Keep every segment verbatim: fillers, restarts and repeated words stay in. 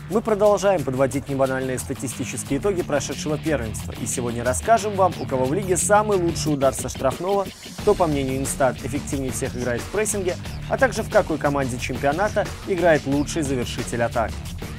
Мы продолжаем подводить небанальные статистические итоги прошедшего первенства. И сегодня расскажем вам, у кого в лиге самый лучший удар со штрафного, кто, по мнению Инстат, эффективнее всех играет в прессинге, а также в какой команде чемпионата играет лучший завершитель атак.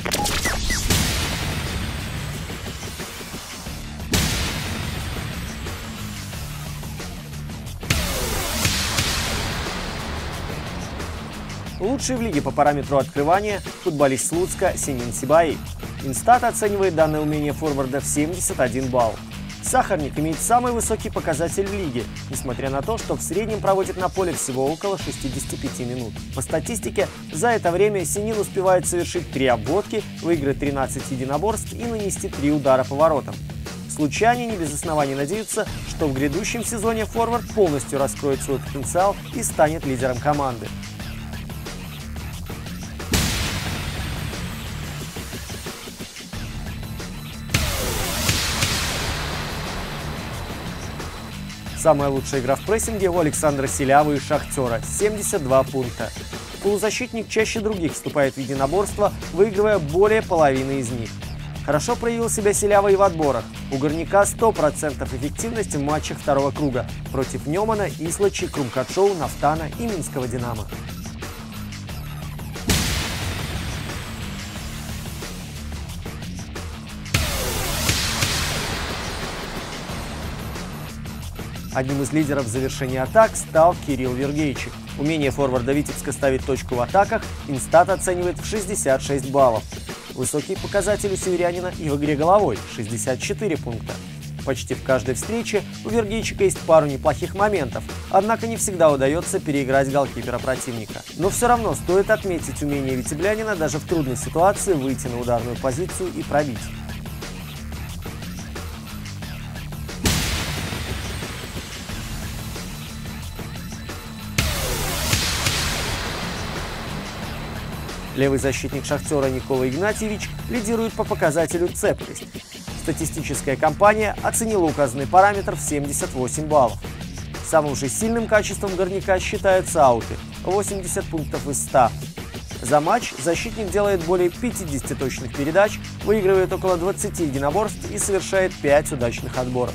Лучший в лиге по параметру открывания футболист Слуцка Сенин Сибаи. Инстат оценивает данное умение форварда в семьдесят один балл. Сахарник имеет самый высокий показатель в лиге, несмотря на то, что в среднем проводит на поле всего около шестидесяти пяти минут. По статистике, за это время Сенин успевает совершить три обводки, выиграть тринадцать единоборств и нанести три удара по воротам. Случайне не без оснований надеются, что в грядущем сезоне форвард полностью раскроет свой потенциал и станет лидером команды. Самая лучшая игра в прессинге у Александра Селявы из Шахтера – семьдесят два пункта. Полузащитник чаще других вступает в единоборство, выигрывая более половины из них. Хорошо проявил себя Селява и в отборах. У Горняка сто процентов эффективности в матчах второго круга против Немана, Ислачи, Крумкачева, Нафтана и Минского Динамо. Одним из лидеров завершения атак стал Кирилл Вергейчик. Умение форварда Витебска ставить точку в атаках Инстат оценивает в шестьдесят шесть баллов. Высокий показатель у северянина и в игре головой – шестьдесят четыре пункта. Почти в каждой встрече у Вергейчика есть пару неплохих моментов, однако не всегда удается переиграть голкипера противника. Но все равно стоит отметить умение витеблянина даже в трудной ситуации выйти на ударную позицию и пробить. Левый защитник Шахтера Никола Игнатьевич лидирует по показателю цепкость. Статистическая компания оценила указанный параметр в семьдесят восемь баллов. Самым же сильным качеством Горняка считаются ауты – восемьдесят пунктов из ста. За матч защитник делает более пятидесяти точных передач, выигрывает около двадцати единоборств и совершает пять удачных отборов.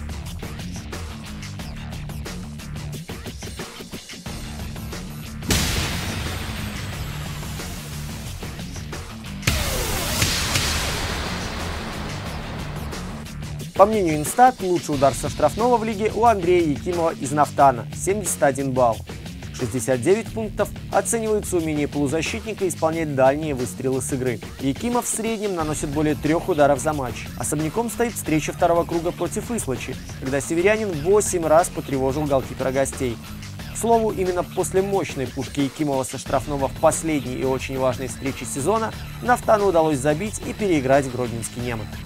По мнению Инстат, лучший удар со штрафного в лиге у Андрея Якимова из Нафтана – семьдесят один балл. шестьдесят девять пунктов оценивается умение полузащитника исполнять дальние выстрелы с игры. Якимов в среднем наносит более трех ударов за матч. Особняком стоит встреча второго круга против Ислачи, когда северянин восемь раз потревожил голкипера гостей. К слову, именно после мощной пушки Якимова со штрафного в последней и очень важной встрече сезона Нафтану удалось забить и переиграть гродненский Неман.